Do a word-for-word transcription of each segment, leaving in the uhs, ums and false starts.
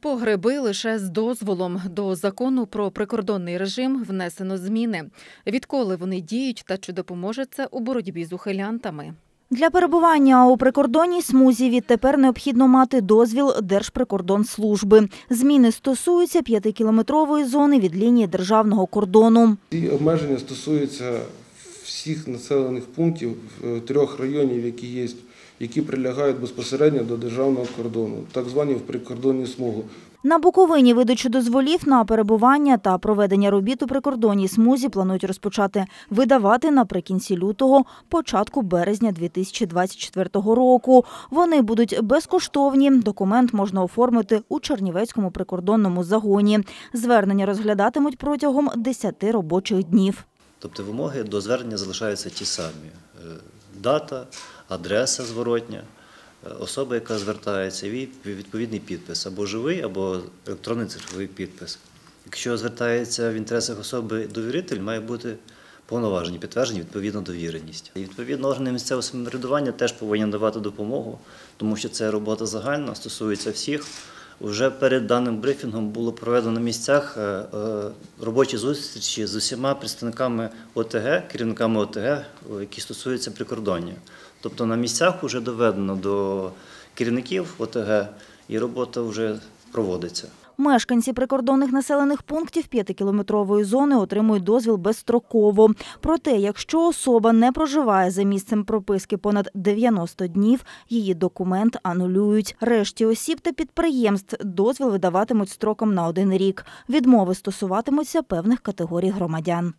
По гриби лише з дозволом. До закону про прикордонний режим внесено зміни. Відколи вони діють та чи допоможе це у боротьбі з ухилянтами? Для перебування у прикордонній смузі відтепер необхідно мати дозвіл Держприкордонслужби. Зміни стосуються п'ятикілометрової зони від лінії державного кордону. Ці обмеження стосуються всіх населених пунктів, трьох районів, які є, які прилягають безпосередньо до державного кордону, так звані в прикордонні смугу. На Буковині видачу дозволів на перебування та проведення робіт у прикордонній смузі планують розпочати видавати наприкінці лютого, початку березня дві тисячі двадцять четвертого року. Вони будуть безкоштовні. Документ можна оформити у Чернівецькому прикордонному загоні. Звернення розглядатимуть протягом десяти робочих днів. Тобто вимоги до звернення залишаються ті самі. Дата, адреса зворотня, особа, яка звертається, і відповідний підпис, або живий, або електронний цифровий підпис. Якщо звертається в інтересах особи довіритель, має бути повноважені, підтверджені відповідно довіреність. І відповідно органи місцевого самоврядування теж повинні давати допомогу, тому що це робота загальна, стосується всіх. Вже перед даним брифінгом було проведено на місцях робочі зустрічі з усіма представниками ОТГ, керівниками ОТГ, які стосуються прикордоння. Тобто на місцях вже доведено до керівників ОТГ і робота вже проводиться. Мешканці прикордонних населених пунктів п'ятикілометрової зони отримують дозвіл безстроково. Проте, якщо особа не проживає за місцем прописки понад дев'яносто днів, її документ анулюють. Решті осіб та підприємств дозвіл видаватимуть строком на один рік. Відмови стосуватимуться певних категорій громадян.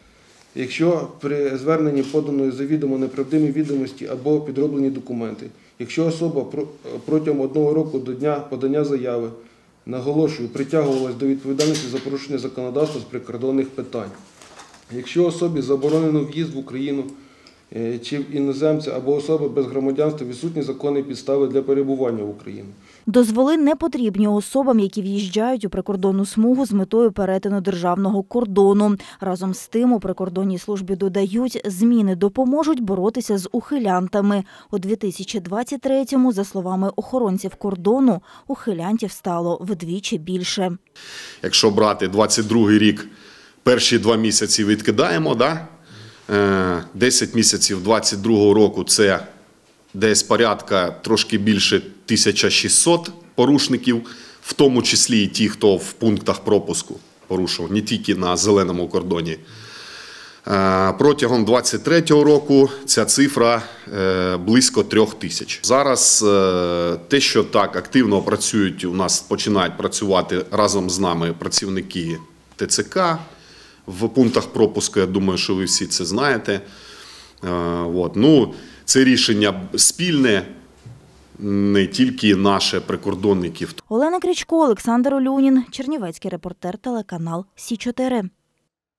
Якщо при зверненні подано завідомо неправдиві відомості або підроблені документи, якщо особа протягом одного року до дня подання заяви, наголошую, притягувалась до відповідальності за порушення законодавства з прикордонних питань. Якщо особі заборонено в'їзд в Україну чи в іноземця або особи без громадянства, відсутні законні підстави для перебування в Україні. Дозволи не потрібні особам, які в'їжджають у прикордонну смугу з метою перетину державного кордону. Разом з тим у прикордонній службі додають, зміни допоможуть боротися з ухилянтами. У дві тисячі двадцять третьому, за словами охоронців кордону, ухилянтів стало вдвічі більше. Якщо брати двадцять другий рік, перші два місяці відкидаємо, да? десять місяців двадцять другого року – це десь порядка трошки більше тисяча шістсот порушників, в тому числі і ті, хто в пунктах пропуску порушував, не тільки на зеленому кордоні. Протягом двадцять третього року ця цифра близько трьох тисяч. Зараз те, що так активно працюють, у нас починають працювати разом з нами працівники ТЦК, в пунктах пропуску, я думаю, що ви всі це знаєте. От. Ну, це рішення спільне, не тільки наше прикордонників. Олена Крічко, Олександр Олюнін, Чернівецький репортер, телеканал Сі чотири.